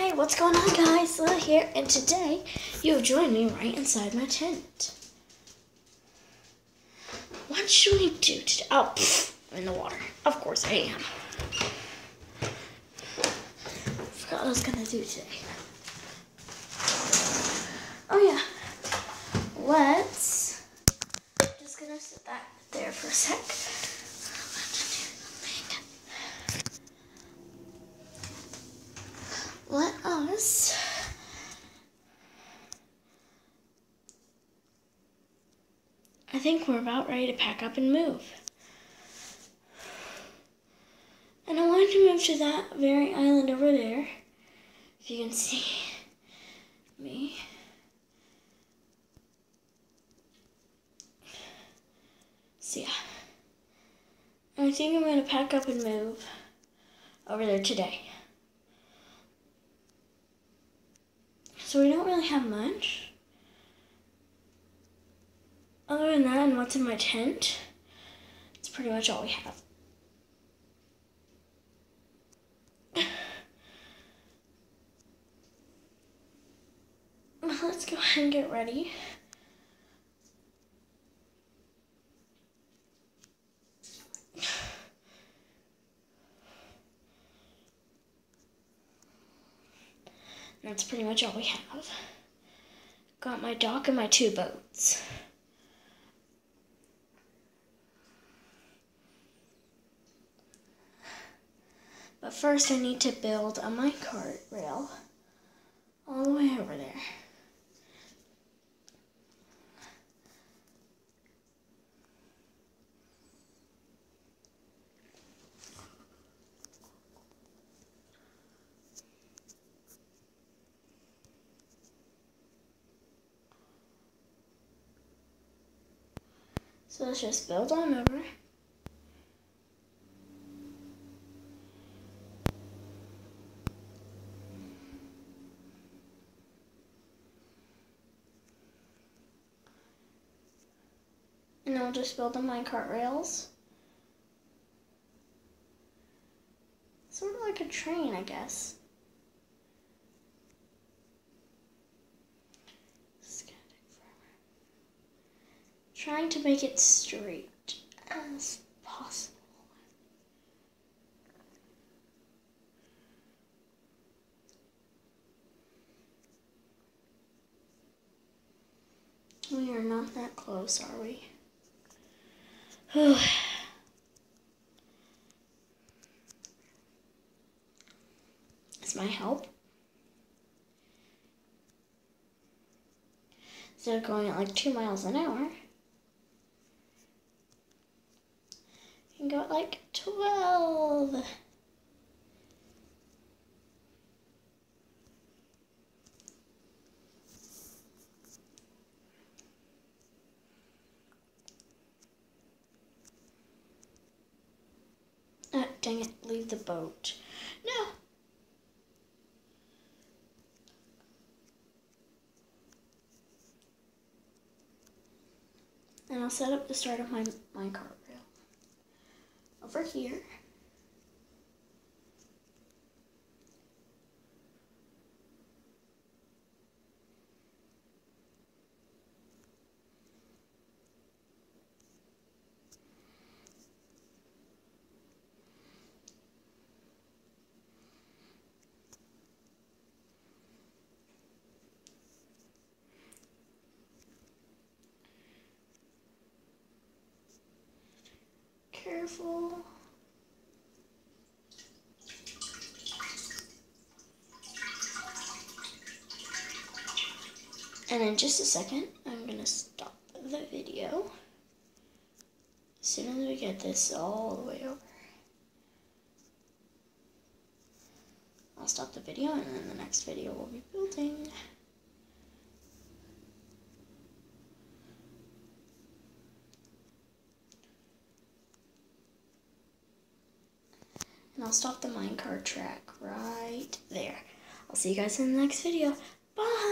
Hey, what's going on, guys? Lila here, and today you have joined me right inside my tent. What should we do today? Oh, I'm in the water. Of course I am. Forgot what I was gonna do today. Oh yeah, just gonna sit that there for a sec. I think we're about ready to pack up and move. And I wanted to move to that very island over there. If you can see me. So yeah. I think I'm going to pack up and move over there today. So we don't really have much. Other than that and what's in my tent, it's pretty much all we have. Let's go ahead and get ready. That's pretty much all we have. Got my dock and my 2 boats. But first I need to build a minecart rail all the way over there. So let's just build on over. And then we'll just build the minecart rails. Sort of like a train, I guess. This is gonna take forever. Trying to make it straight as possible. We are not that close, are we? This might help. Instead of going at like 2 miles an hour, you can go at like 12. Dang it, leave the boat. No! And I'll set up the start of my minecart rail over here. Careful. And in just a second, I'm gonna stop the video. As soon as we get this all the way over. I'll stop the video and then the next video will be building. And I'll stop the minecart track right there. I'll see you guys in the next video. Bye!